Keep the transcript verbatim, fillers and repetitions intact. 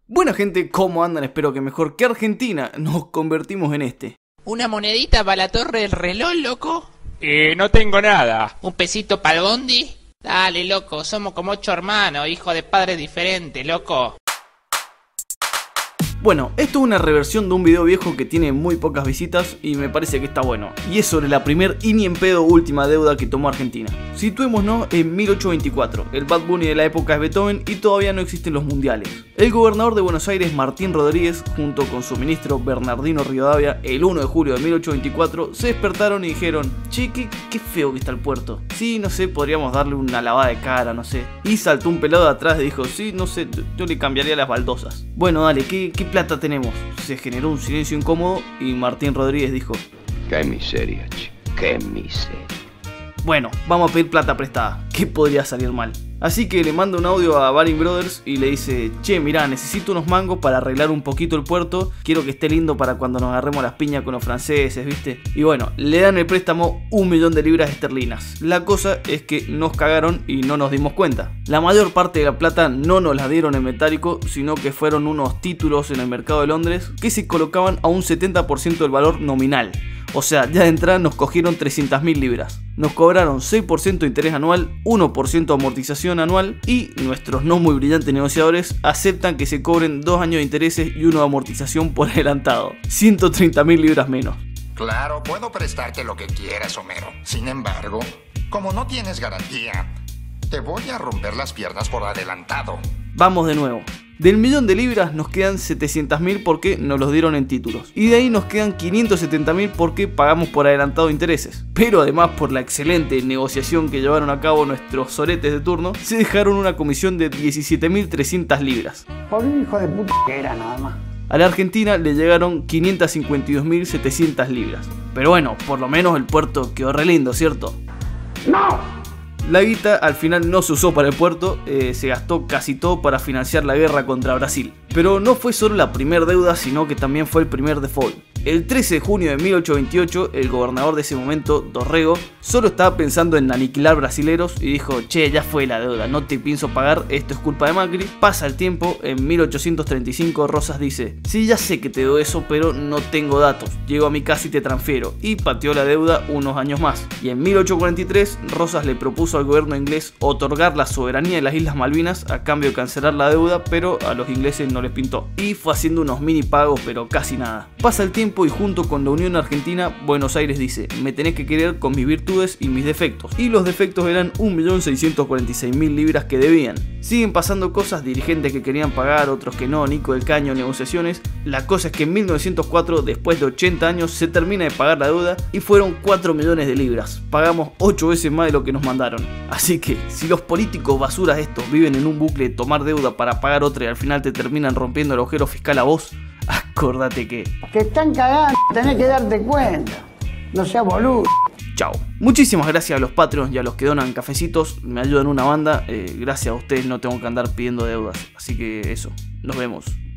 Buena gente, ¿cómo andan? Espero que mejor que Argentina nos convertimos en este. ¿Una monedita para la torre del reloj, loco? Eh, no tengo nada. ¿Un pesito para el bondi? Dale, loco, somos como ocho hermanos, hijos de padres diferentes, loco. Bueno, esto es una reversión de un video viejo que tiene muy pocas visitas y me parece que está bueno. Y es sobre la primer y ni en pedo última deuda que tomó Argentina. Situémonos en mil ochocientos veinticuatro, el Bad Bunny de la época es Beethoven y todavía no existen los mundiales. El gobernador de Buenos Aires, Martín Rodríguez, junto con su ministro Bernardino Rivadavia, el uno de julio de mil ochocientos veinticuatro, se despertaron y dijeron: che, qué, qué feo que está el puerto. Sí, no sé, podríamos darle una lavada de cara, no sé. Y saltó un pelado de atrás y dijo: sí, no sé, yo le cambiaría las baldosas. Bueno, dale, ¿qué, qué plata tenemos? Se generó un silencio incómodo y Martín Rodríguez dijo: qué miseria, che, qué miseria. Bueno, vamos a pedir plata prestada, ¿qué podría salir mal? Así que le manda un audio a Baring Brothers y le dice: che, mirá, necesito unos mangos para arreglar un poquito el puerto, quiero que esté lindo para cuando nos agarremos las piñas con los franceses, ¿viste? Y bueno, le dan el préstamo un millón de libras esterlinas. La cosa es que nos cagaron y no nos dimos cuenta. La mayor parte de la plata no nos la dieron en metálico, sino que fueron unos títulos en el mercado de Londres que se colocaban a un setenta por ciento del valor nominal. O sea, ya de entrada nos cogieron trescientas mil libras. Nos cobraron seis por ciento de interés anual, uno por ciento de amortización anual y nuestros no muy brillantes negociadores aceptan que se cobren dos años de intereses y uno de amortización por adelantado. ciento treinta mil libras menos. Claro, puedo prestarte lo que quieras, Homero. Sin embargo, como no tienes garantía, te voy a romper las piernas por adelantado. Vamos de nuevo. Del millón de libras nos quedan setecientas mil porque nos los dieron en títulos. Y de ahí nos quedan quinientos setenta mil porque pagamos por adelantado intereses. Pero además, por la excelente negociación que llevaron a cabo nuestros soretes de turno, se dejaron una comisión de diecisiete mil trescientas libras. Por un hijo de puta que era nada más. A la Argentina le llegaron quinientas cincuenta y dos mil setecientas libras. Pero bueno, por lo menos el puerto quedó re lindo, ¿cierto? ¡No! La guita al final no se usó para el puerto, eh, se gastó casi todo para financiar la guerra contra Brasil. Pero no fue solo la primer deuda, sino que también fue el primer default. El trece de junio de mil ochocientos veintiocho, el gobernador de ese momento, Dorrego, solo estaba pensando en aniquilar brasileros y dijo: che, ya fue la deuda, no te pienso pagar, esto es culpa de Macri. Pasa el tiempo, en mil ochocientos treinta y cinco Rosas dice: sí, ya sé que te doy eso, pero no tengo datos, llego a mi casa y te transfiero, y pateó la deuda unos años más. Y en mil ochocientos cuarenta y tres, Rosas le propuso al gobierno inglés otorgar la soberanía de las Islas Malvinas a cambio de cancelar la deuda, pero a los ingleses no les pintó. Y fue haciendo unos mini pagos, pero casi nada. Pasa el tiempo y junto con la Unión Argentina, Buenos Aires dice: me tenés que querer con mis virtudes y mis defectos. Y los defectos eran un millón seiscientos cuarenta y seis mil libras que debían. Siguen pasando cosas, dirigentes que querían pagar, otros que no, Nico del Caño, negociaciones. La cosa es que en mil novecientos cuatro, después de ochenta años, se termina de pagar la deuda y fueron cuatro millones de libras. Pagamos ocho veces más de lo que nos mandaron. Así que, si los políticos basuras estos viven en un bucle de tomar deuda para pagar otra y al final te terminan rompiendo el agujero fiscal a vos, acordate que... Te están cagando, tenés que darte cuenta. No seas boludo. Chao. Muchísimas gracias a los Patreons y a los que donan cafecitos, me ayudan una banda. Eh, gracias a ustedes no tengo que andar pidiendo deudas. Así que eso, nos vemos.